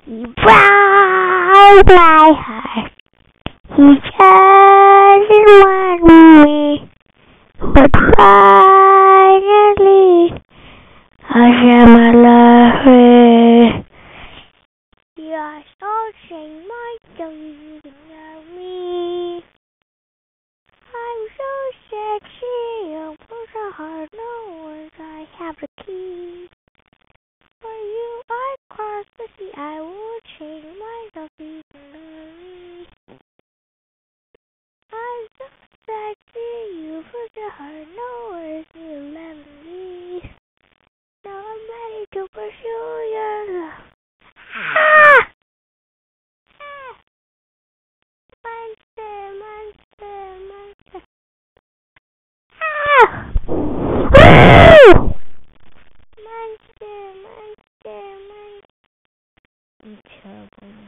He broke my heart. He doesn't want me, but finally I share my love. Yeah, so saying my don't love me. I'm so sexy, I'm so hard, no words, I have the key. For you I cross the sea, I will change myself eternally. I'm so sexy, you put your heart, no words, you love me. Now I'm ready to pursue your love. Ah! Ah! Monster, monster, monster. Ah! Woo! Monster, monster, monster. I'm terrible.